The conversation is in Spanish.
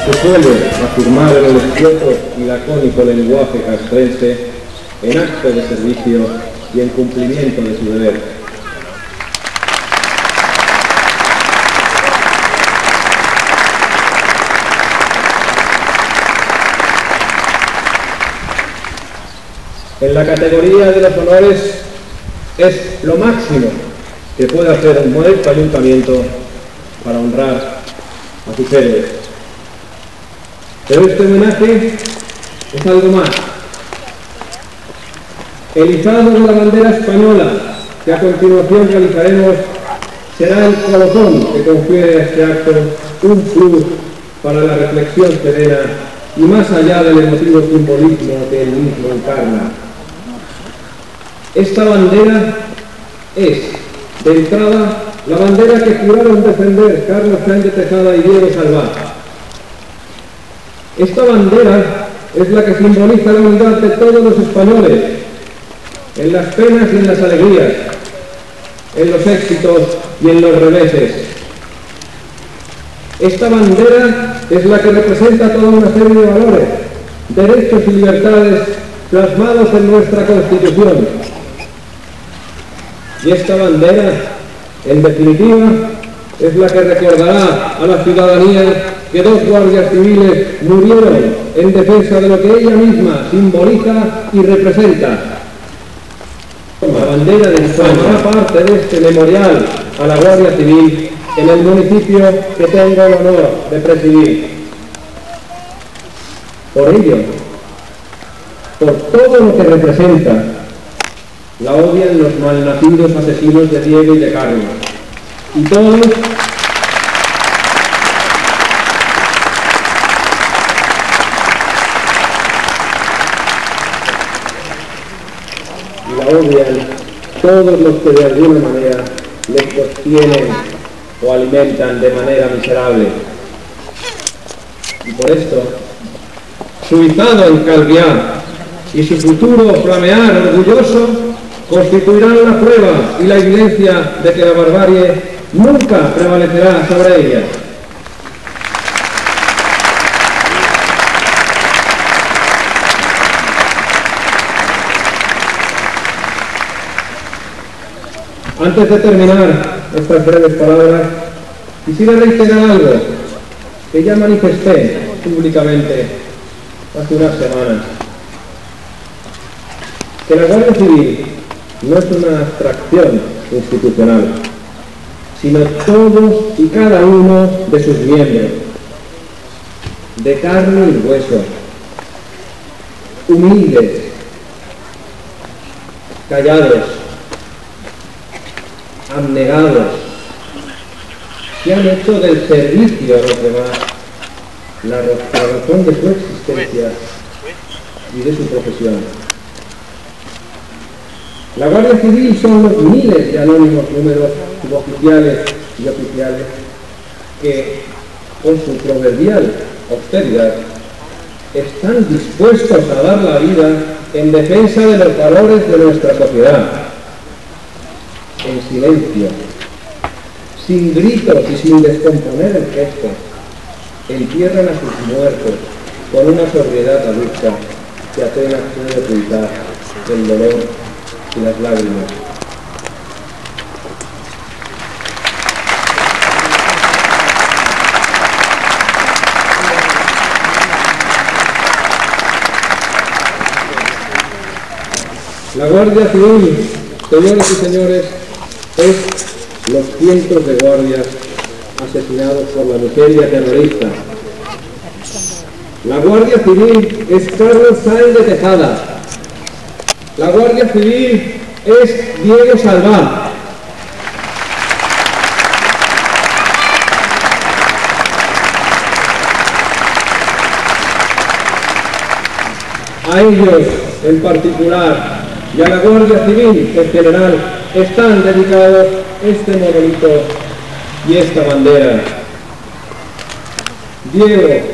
se suele afirmar en el escueto y lacónico lenguaje castrense en acto de servicio y en cumplimiento de su deber. En la categoría de los honores es lo máximo que puede hacer un modesto ayuntamiento para honrar a sus héroes. Pero este homenaje es algo más. El izado de la bandera española, que a continuación realizaremos, será el colofón que confiere a este acto un plus para la reflexión serena y más allá del emotivo simbolismo que él mismo encarna. Esta bandera es, de entrada, la bandera que juraron defender Carlos Sainz de Tejada y Diego Salvá. Esta bandera es la que simboliza la unidad de todos los españoles, en las penas y en las alegrías, en los éxitos y en los reveses. Esta bandera es la que representa toda una serie de valores, derechos y libertades plasmados en nuestra Constitución. Y esta bandera, en definitiva, es la que recordará a la ciudadanía que dos guardias civiles murieron en defensa de lo que ella misma simboliza y representa. La bandera de España formará parte de este memorial a la Guardia Civil en el municipio que tengo el honor de presidir. Por ello, por todo lo que representa, la odian los malnacidos asesinos de Diego y de Carlos. Y todos la odian todos los que de alguna manera les sostienen o alimentan de manera miserable. Y por esto, su izado en Calviá y su futuro flamear orgulloso constituirán la prueba y la evidencia de que la barbarie nunca prevalecerá sobre ella. Antes de terminar estas breves palabras, quisiera reiterar algo que ya manifesté públicamente hace unas semanas. Que la Guardia Civil no es una abstracción institucional, sino todos y cada uno de sus miembros, de carne y hueso, humildes, callados, abnegados, que han hecho del servicio a los demás la razón de su existencia y de su profesión. La Guardia Civil son los miles de anónimos números suboficiales y oficiales que, con su proverbial austeridad, están dispuestos a dar la vida en defensa de los valores de nuestra sociedad. En silencio, sin gritos y sin descomponer el gesto, entierran a sus muertos con una sobriedad adulta que apenas puede ocultar el dolor y las lágrimas. La Guardia Civil, señoras y señores, es los cientos de guardias asesinados por la miseria terrorista. La Guardia Civil es Carlos Sainz de Tejada. La Guardia Civil es Diego Salvá. A ellos en particular y a la Guardia Civil en general están dedicados este monolito y esta bandera. Diego